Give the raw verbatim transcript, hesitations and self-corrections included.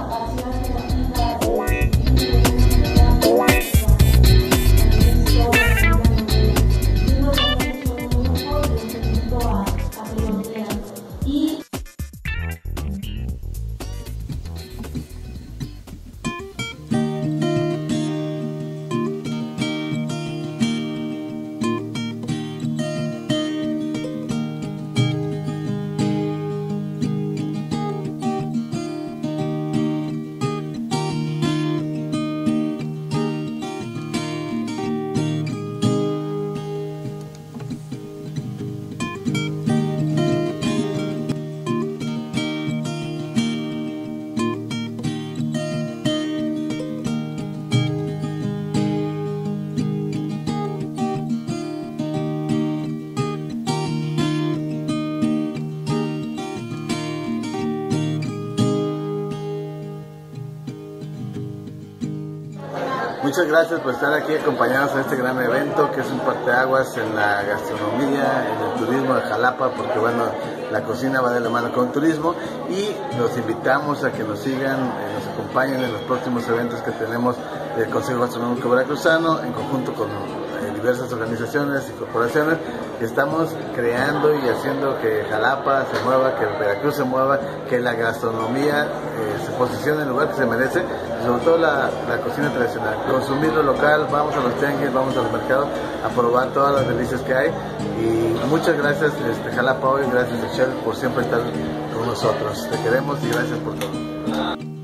Muchas gracias por estar aquí acompañados en este gran evento que es un parteaguas en la gastronomía, en el turismo de Jalapa, porque bueno, la cocina va de la mano con el turismo y los invitamos a que nos sigan, eh, nos acompañen en los próximos eventos que tenemos del Consejo Gastronómico Veracruzano en conjunto con eh, diversas organizaciones y corporaciones. Estamos creando y haciendo que Jalapa se mueva, que Veracruz se mueva, que la gastronomía eh, se posicione en el lugar que se merece, y sobre todo la, la cocina tradicional. Consumir lo local, vamos a los tianguis, vamos a los mercados a probar todas las delicias que hay. Y muchas gracias este, Jalapa Hoy, gracias Michelle por siempre estar con nosotros. Te queremos y gracias por todo.